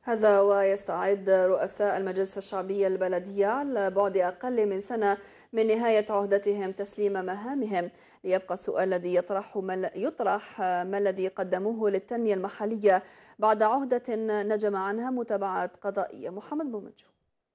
هذا ويستعد رؤساء المجالس الشعبية البلدية على بعد أقل من سنة من نهاية عهدتهم تسليم مهامهم، ليبقى السؤال الذي يطرح ما الذي قدموه للتنمية المحلية بعد عهدة نجم عنها متابعة قضائية. محمد بومنجو.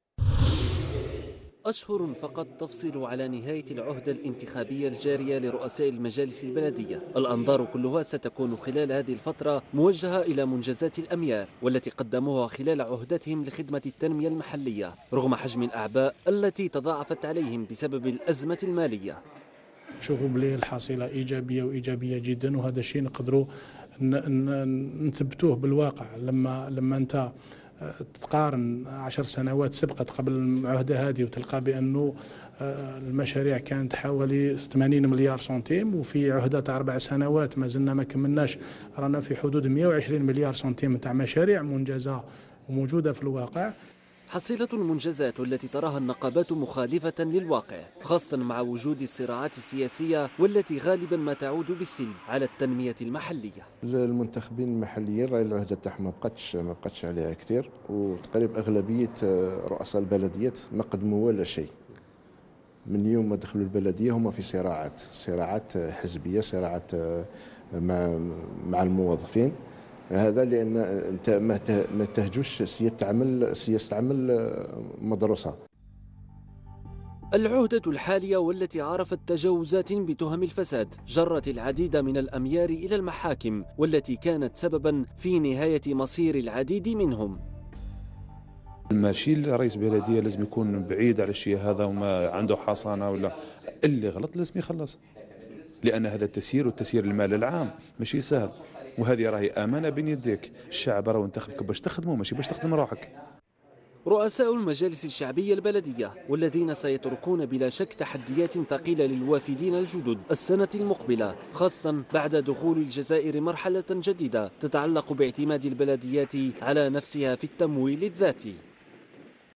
أشهر فقط تفصل على نهاية العهدة الانتخابية الجارية لرؤساء المجالس البلدية. الأنظار كلها ستكون خلال هذه الفترة موجهة إلى منجزات الأميار والتي قدموها خلال عهدتهم لخدمة التنمية المحلية رغم حجم الأعباء التي تضاعفت عليهم بسبب الأزمة المالية. نشوفوا بلي الحصيلة إيجابية وإيجابية جدا، وهذا الشيء نقدروا نثبتوه بالواقع. لما أنت تقارن 10 سنوات سبقت قبل العهدة هذه وتلقى بأنه المشاريع كانت حوالي 80 مليار سنتيم، وفي عهدة 4 سنوات ما زلنا ما كملناش، رانا في حدود 120 مليار سنتيم تاع مشاريع منجزة وموجودة في الواقع. حصيلة المنجزات التي تراها النقابات مخالفة للواقع، خاصة مع وجود الصراعات السياسية والتي غالبا ما تعود بالسلب على التنمية المحلية. المنتخبين المحليين راهي العهدة تاعهم ما بقتش عليها كثير، وتقريبا أغلبية رؤساء البلديات ما قدموا ولا شيء. من يوم ما دخلوا البلدية هم في صراعات حزبية، صراعات مع الموظفين. هذا لأن أنت ما تهجوش سياسة عمل مدروسة. العهدة الحالية والتي عرفت تجاوزات بتهم الفساد جرت العديد من الأميار إلى المحاكم والتي كانت سببا في نهاية مصير العديد منهم. ماشي رئيس بلدية لازم يكون بعيد على الشيء هذا وما عنده حصانة، ولا اللي غلط لازم يخلص، لأن هذا التسيير والتسيير المال العام ماشي سهل، وهذه راهي أمانة بين يديك. الشعب راه انتخبك باش تخدمه ماشي باش تخدم روحك. رؤساء المجالس الشعبية البلدية والذين سيتركون بلا شك تحديات ثقيلة للوافدين الجدد السنة المقبلة، خاصة بعد دخول الجزائر مرحلة جديدة تتعلق باعتماد البلديات على نفسها في التمويل الذاتي.